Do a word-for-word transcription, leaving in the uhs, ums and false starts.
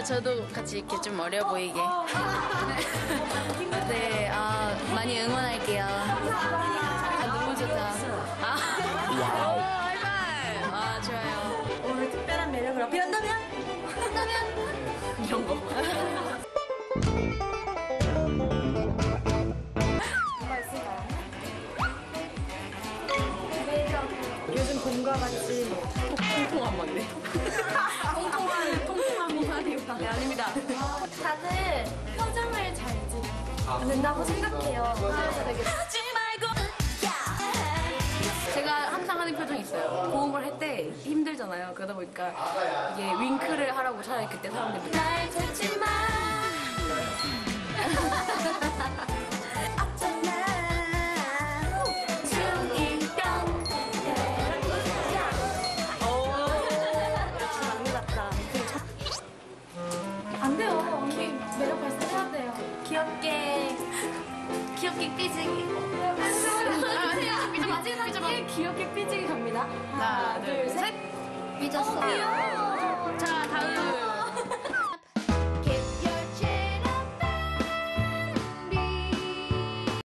저도 같이 이렇게 좀 어려 보이게. 네, 아, 많이 응원할게요. 아, 너무 좋다. 아, 와우. 하이파이브. 아, 좋아요. 오늘 특별한 매력을 어필한다면? 한다면? 이런 거. 요즘 봄과 같이 통통한 맞네. 통통한 통통한 모습이요. 네, 아닙니다. 다들 표정을 잘 짓는다고 생각해요. 그래서 되게 하지 말고. 제가 항상 하는 표정이 있어요. 고음을 할 때 힘들잖아요. 그러다 보니까 이게 윙크를 하라고 차라리 그때 사람들이 날 듣지 마. 안 돼요. 언니 매력 발산해야 돼요. 귀엽게 귀엽게 삐지기. 마지막에 귀엽게 삐지기 갑니다. 하나, 둘, 셋. 삐졌어. 귀여워.